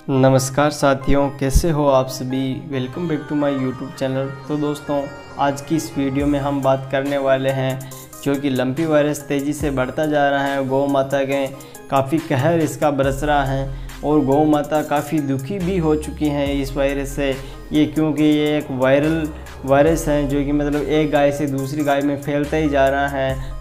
नमस्कार साथियों, कैसे हो आप सभी। Welcome back to my YouTube channel. तो दोस्तों, आज की इस वीडियो में हम बात करने वाले हैं जो कि लंपी वायरस तेज़ी से बढ़ता जा रहा है। गौ माता के काफ़ी कहर इसका बरस रहा है और गौ माता काफ़ी दुखी भी हो चुकी हैं इस वायरस से। ये क्योंकि ये एक वायरस है जो कि मतलब एक गाय से दूसरी गाय में फैलता ही जा रहा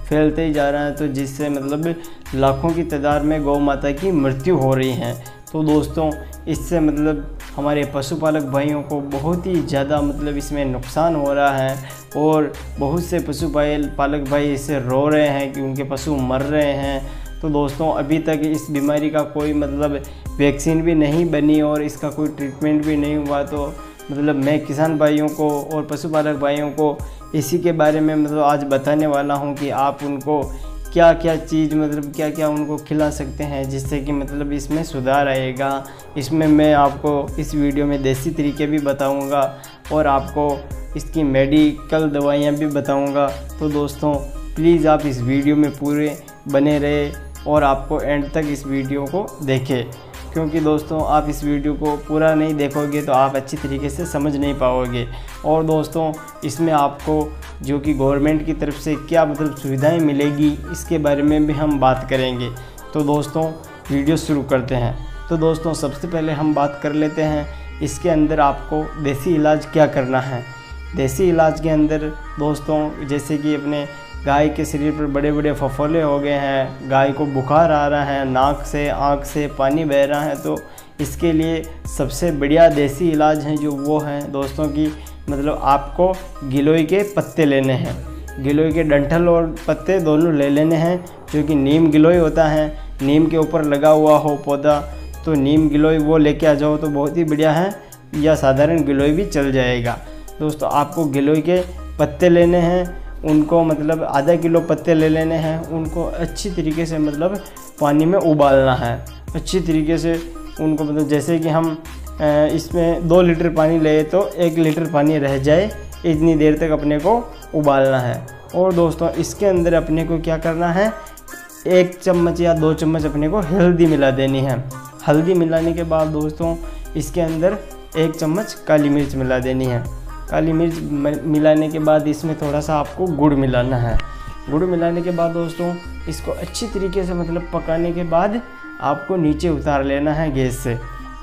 है, तो जिससे मतलब लाखों की तादाद में गौ माता की मृत्यु हो रही है। तो दोस्तों, इससे मतलब हमारे पशुपालक भाइयों को बहुत ही ज़्यादा मतलब इसमें नुकसान हो रहा है और बहुत से पशुपालक भाई इससे रो रहे हैं कि उनके पशु मर रहे हैं। तो दोस्तों, अभी तक इस बीमारी का कोई मतलब वैक्सीन भी नहीं बनी और इसका कोई ट्रीटमेंट भी नहीं हुआ। तो मतलब मैं किसान भाइयों को और पशुपालक भाइयों को इसी के बारे में मतलब आज बताने वाला हूं कि आप उनको क्या क्या चीज़ मतलब क्या क्या उनको खिला सकते हैं जिससे कि मतलब इसमें सुधार आएगा। इसमें मैं आपको इस वीडियो में देसी तरीके भी बताऊंगा और आपको इसकी मेडिकल दवाइयाँ भी बताऊंगा। तो दोस्तों, प्लीज़ आप इस वीडियो में पूरे बने रहे और आपको एंड तक इस वीडियो को देखें, क्योंकि दोस्तों आप इस वीडियो को पूरा नहीं देखोगे तो आप अच्छी तरीके से समझ नहीं पाओगे। और दोस्तों, इसमें आपको जो कि गवर्नमेंट की तरफ से क्या मतलब सुविधाएं मिलेगी इसके बारे में भी हम बात करेंगे। तो दोस्तों, वीडियो शुरू करते हैं। तो दोस्तों, सबसे पहले हम बात कर लेते हैं इसके अंदर आपको देसी इलाज क्या करना है। देसी इलाज के अंदर दोस्तों, जैसे कि अपने गाय के शरीर पर बड़े बड़े फफोले हो गए हैं, गाय को बुखार आ रहा है, नाक से आँख से पानी बह रहा है, तो इसके लिए सबसे बढ़िया देसी इलाज है जो वो है दोस्तों कि मतलब आपको गिलोय के पत्ते लेने हैं। गिलोय के डंठल और पत्ते दोनों ले लेने हैं, जो कि नीम गिलोय होता है, नीम के ऊपर लगा हुआ हो पौधा, तो नीम गिलोय वो लेके आ जाओ तो बहुत ही बढ़िया है, या साधारण गिलोय भी चल जाएगा। दोस्तों, आपको गिलोय के पत्ते लेने हैं, उनको मतलब आधा किलो पत्ते ले लेने हैं, उनको अच्छी तरीके से मतलब पानी में उबालना है। अच्छी तरीके से उनको मतलब जैसे कि हम इसमें 2 लीटर पानी ले तो 1 लीटर पानी रह जाए, इतनी देर तक अपने को उबालना है। और दोस्तों, इसके अंदर अपने को क्या करना है, 1 चम्मच या 2 चम्मच अपने को हल्दी मिला देनी है। हल्दी मिलाने के बाद दोस्तों, इसके अंदर 1 चम्मच काली मिर्च मिला देनी है। काली मिर्च मिलाने के बाद इसमें थोड़ा सा आपको गुड़ मिलाना है। गुड़ मिलाने के बाद दोस्तों, इसको अच्छी तरीके से मतलब पकाने के बाद आपको नीचे उतार लेना है गैस से।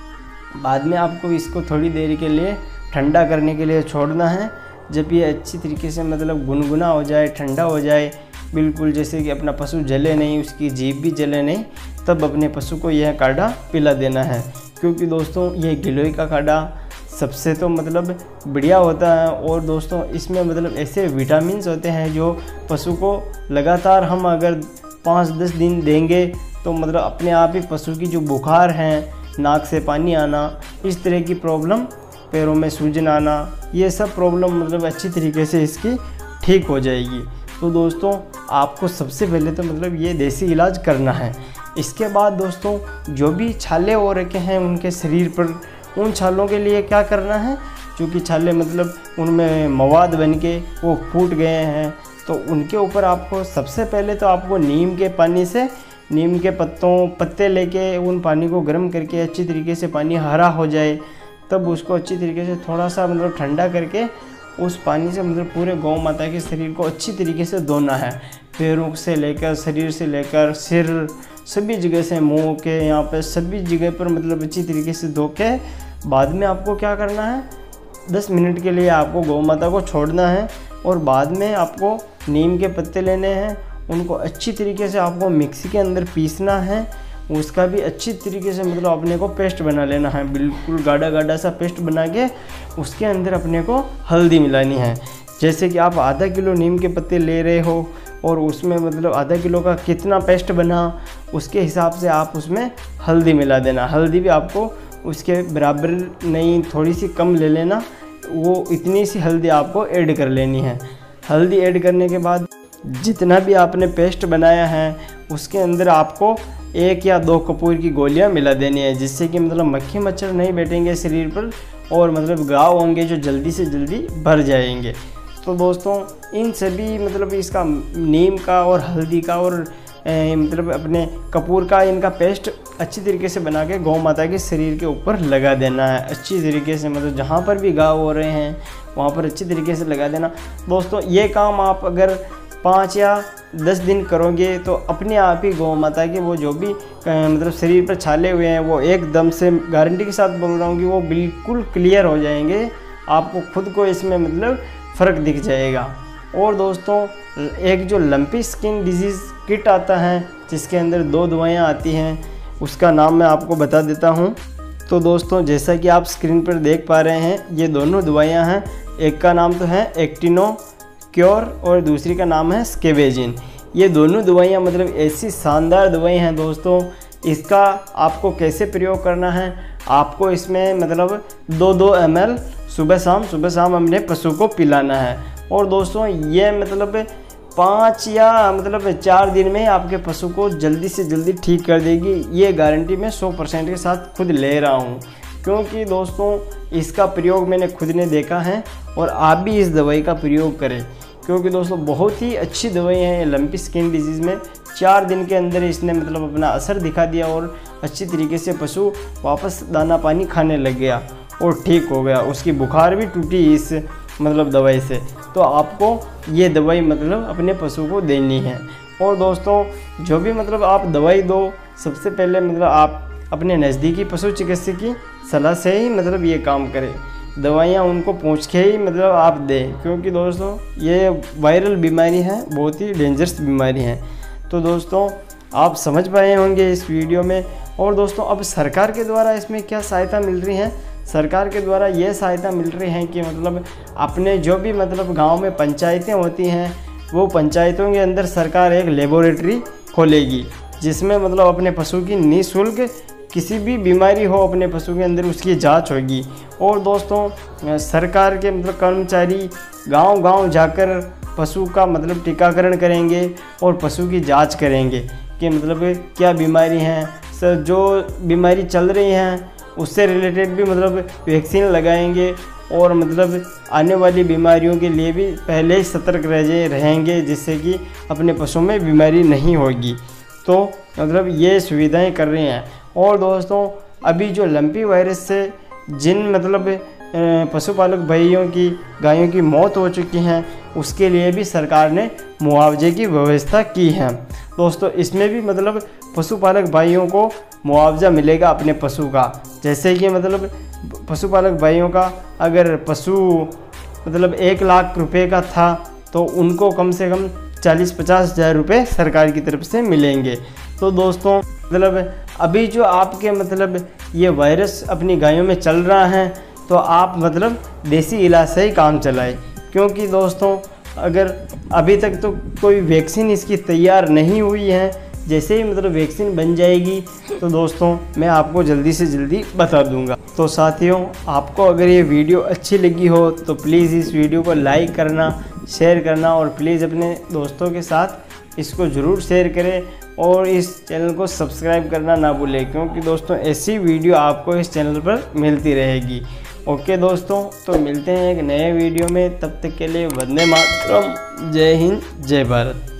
बाद में आपको इसको थोड़ी देर के लिए ठंडा करने के लिए छोड़ना है। जब ये अच्छी तरीके से मतलब गुनगुना हो जाए, ठंडा हो जाए बिल्कुल, जैसे कि अपना पशु जले नहीं, उसकी जीभ भी जले नहीं, तब अपने पशु को यह काढ़ा पिला देना है। क्योंकि दोस्तों, ये गिलोय का काढ़ा सबसे तो मतलब बढ़िया होता है और दोस्तों इसमें मतलब ऐसे विटामिन्स होते हैं जो पशु को लगातार हम अगर 5-10 दिन देंगे तो मतलब अपने आप ही पशु की जो बुखार है, नाक से पानी आना, इस तरह की प्रॉब्लम, पैरों में सूजन आना, ये सब प्रॉब्लम मतलब अच्छी तरीके से इसकी ठीक हो जाएगी। तो दोस्तों, आपको सबसे पहले तो मतलब ये देसी इलाज करना है। इसके बाद दोस्तों, जो भी छाले हो रखे हैं उनके शरीर पर, उन छालों के लिए क्या करना है, क्योंकि छाले मतलब उनमें मवाद बन के वो फूट गए हैं, तो उनके ऊपर आपको सबसे पहले तो आपको नीम के पानी से, नीम के पत्ते लेके उन पानी को गर्म करके अच्छी तरीके से पानी हरा हो जाए, तब उसको अच्छी तरीके से थोड़ा सा मतलब ठंडा करके उस पानी से मतलब पूरे गौ माता के शरीर को अच्छी तरीके से धोना है। पैरों से लेकर, शरीर से लेकर, सिर, सभी जगह से, मुंह के यहाँ पे सभी जगह पर मतलब अच्छी तरीके से धो के बाद में आपको क्या करना है, 10 मिनट के लिए आपको गौ माता को छोड़ना है। और बाद में आपको नीम के पत्ते लेने हैं, उनको अच्छी तरीके से आपको मिक्सी के अंदर पीसना है। उसका भी अच्छी तरीके से मतलब अपने को पेस्ट बना लेना है, बिल्कुल गाढ़ा गाढ़ा सा पेस्ट बना के उसके अंदर अपने को हल्दी मिलानी है। जैसे कि आप आधा किलो नीम के पत्ते ले रहे हो और उसमें मतलब आधा किलो का कितना पेस्ट बना, उसके हिसाब से आप उसमें हल्दी मिला देना। हल्दी भी आपको उसके बराबर नहीं, थोड़ी सी कम ले लेना, वो इतनी सी हल्दी आपको ऐड कर लेनी है। हल्दी ऐड करने के बाद जितना भी आपने पेस्ट बनाया है उसके अंदर आपको 1 या 2 कपूर की गोलियां मिला देनी है, जिससे कि मतलब मक्खी मच्छर नहीं बैठेंगे शरीर पर और मतलब घाव होंगे जो जल्दी से जल्दी भर जाएंगे। तो दोस्तों, इन सभी मतलब इसका नीम का और हल्दी का और मतलब अपने कपूर का इनका पेस्ट अच्छी तरीके से बना के गौ माता के शरीर के ऊपर लगा देना है अच्छी तरीके से, मतलब जहाँ पर भी घाव हो रहे हैं वहाँ पर अच्छी तरीके से लगा देना। दोस्तों ये काम आप अगर 5 या 10 दिन करोगे तो अपने आप ही गौ माता के वो जो भी मतलब शरीर पर छाले हुए हैं वो एकदम से गारंटी के साथ बोल रहा हूँ कि वो बिल्कुल क्लियर हो जाएंगे। आपको खुद को इसमें मतलब फ़र्क दिख जाएगा। और दोस्तों एक जो लंपी स्किन डिजीज़ किट आता है जिसके अंदर 2 दवाइयाँ आती हैं, उसका नाम मैं आपको बता देता हूँ। तो दोस्तों जैसा कि आप स्क्रीन पर देख पा रहे हैं ये दोनों दवाइयाँ हैं, एक का नाम तो है एक्टिनो क्योर और दूसरी का नाम है स्केवेजिन। ये दोनों दवाइयाँ मतलब ऐसी शानदार दवाई हैं दोस्तों। इसका आपको कैसे प्रयोग करना है, आपको इसमें मतलब 2-2 ml सुबह शाम अपने पशु को पिलाना है। और दोस्तों ये मतलब 5 या मतलब 4 दिन में आपके पशु को जल्दी से जल्दी ठीक कर देगी। ये गारंटी मैं 100% के साथ खुद ले रहा हूँ, क्योंकि दोस्तों इसका प्रयोग मैंने खुद ने देखा है। और आप भी इस दवाई का प्रयोग करें, क्योंकि दोस्तों बहुत ही अच्छी दवाई है। लंपी स्किन डिजीज़ में 4 दिन के अंदर इसने मतलब अपना असर दिखा दिया और अच्छी तरीके से पशु वापस दाना पानी खाने लग गया और ठीक हो गया, उसकी बुखार भी टूटी इस मतलब दवाई से। तो आपको ये दवाई मतलब अपने पशु को देनी है। और दोस्तों जो भी मतलब आप दवाई दो, सबसे पहले मतलब आप अपने नज़दीकी पशु चिकित्सक की सलाह से ही मतलब ये काम करें। दवाइयाँ उनको पूछ के ही मतलब आप दें, क्योंकि दोस्तों ये वायरल बीमारी है, बहुत ही डेंजरस बीमारी है। तो दोस्तों आप समझ पाए होंगे इस वीडियो में। और दोस्तों अब सरकार के द्वारा इसमें क्या सहायता मिल रही है, सरकार के द्वारा ये सहायता मिल रही है कि मतलब अपने जो भी मतलब गांव में पंचायतें होती हैं, वो पंचायतों के अंदर सरकार एक लेबोरेटरी खोलेगी जिसमें मतलब अपने पशु की निःशुल्क किसी भी बीमारी हो अपने पशु के अंदर उसकी जांच होगी। और दोस्तों सरकार के मतलब कर्मचारी गांव-गांव जाकर पशु का मतलब टीकाकरण करेंगे और पशु की जांच करेंगे कि मतलब क्या बीमारी हैं, सर जो बीमारी चल रही हैं उससे रिलेटेड भी मतलब वैक्सीन लगाएंगे और मतलब आने वाली बीमारियों के लिए भी पहले ही सतर्क रहेंगे, जिससे कि अपने पशु में बीमारी नहीं होगी। तो मतलब ये सुविधाएं कर रही हैं। और दोस्तों अभी जो लंपी वायरस से जिन मतलब पशुपालक भाइयों की गायों की मौत हो चुकी हैं, उसके लिए भी सरकार ने मुआवजे की व्यवस्था की है। दोस्तों इसमें भी मतलब पशुपालक भाइयों को मुआवजा मिलेगा अपने पशु का। जैसे कि मतलब पशुपालक भाइयों का अगर पशु मतलब 1 लाख रुपए का था तो उनको कम से कम 40-50 हज़ार रुपये सरकार की तरफ से मिलेंगे। तो दोस्तों मतलब अभी जो आपके मतलब ये वायरस अपनी गायों में चल रहा है, तो आप मतलब देसी इलाज से ही काम चलाएं, क्योंकि दोस्तों अगर अभी तक तो कोई वैक्सीन इसकी तैयार नहीं हुई है। जैसे ही मतलब वैक्सीन बन जाएगी तो दोस्तों मैं आपको जल्दी से जल्दी बता दूंगा। तो साथियों आपको अगर ये वीडियो अच्छी लगी हो तो प्लीज़ इस वीडियो को लाइक करना, शेयर करना और प्लीज़ अपने दोस्तों के साथ इसको ज़रूर शेयर करें और इस चैनल को सब्सक्राइब करना ना भूलें, क्योंकि दोस्तों ऐसी वीडियो आपको इस चैनल पर मिलती रहेगी। ओके दोस्तों, तो मिलते हैं एक नए वीडियो में, तब तक के लिए वंदे मातरम, जय हिंद, जय भारत।